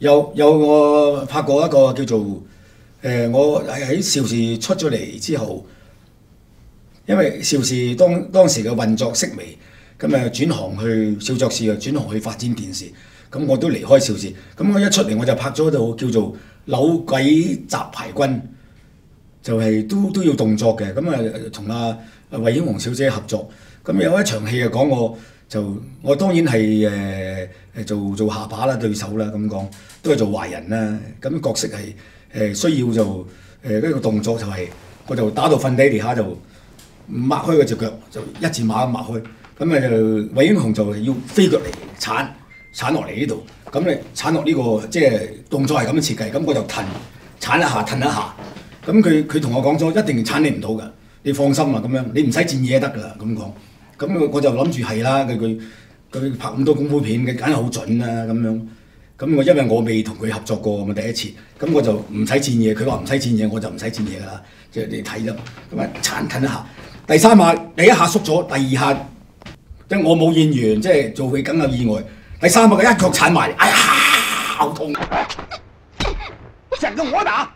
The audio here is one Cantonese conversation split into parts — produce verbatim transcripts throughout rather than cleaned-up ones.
有有我拍過一個叫做誒、呃，我係喺邵氏出咗嚟之後，因為邵氏當當時嘅運作式微，咁誒轉行去邵作士啊，轉行去發展電視，咁我都離開邵氏，咁我一出嚟我就拍咗套叫做《扭鬼雜牌軍》，就係、是、都都要動作嘅，咁誒同阿魏英紅小姐合作，咁有一場戲就講我。就我當然係誒誒做做下巴啦對手啦咁講，都係做壞人啦。咁角色係誒、呃、需要就誒呢、呃這個動作就係、是、我就打到瞓低地下就擘開嗰隻腳，就一字馬咁擘開。咁誒就魏英雄就要飛腳嚟鏟鏟落嚟呢度。咁你鏟落呢個即係動作係咁樣設計，咁我就騰鏟一下騰一下。咁佢佢同我講咗，一定鏟你唔到㗎，你放心啊咁樣，你唔使戰嘢得㗎啦咁講。咁我就諗住係啦，佢佢佢拍咁多功夫片嘅，梗係好準啦咁樣。咁我因為我未同佢合作過，咁第一次，咁我就唔使戰嘢。佢話唔使戰嘢，我就唔使戰嘢㗎啦。即係你睇啫。咁啊，鏟褪一下，第三下第一下縮咗，第二下即係我冇演完，即係做戲梗有意外。第三下佢一腳鏟埋嚟，哎呀，好痛！想跟我打？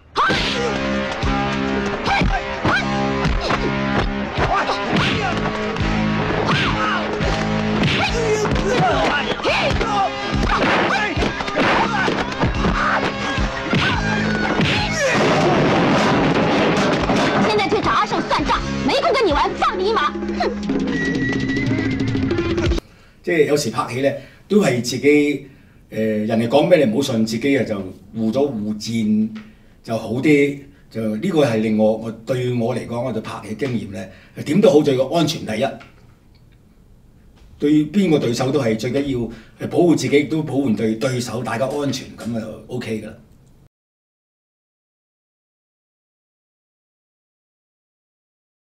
现在去找阿胜算账，没空跟你玩，放你一马！哼！ 即係有時拍戲咧，都係自己誒、呃、人哋講咩你唔好信，自己啊就護咗護戰就好啲。就呢、這個係令我我對我嚟講，我就拍戲經驗咧，點都好在個安全第一。對邊個對手都係最緊要係保護自己，亦都保護對對手，大家安全咁就 O K 㗎啦。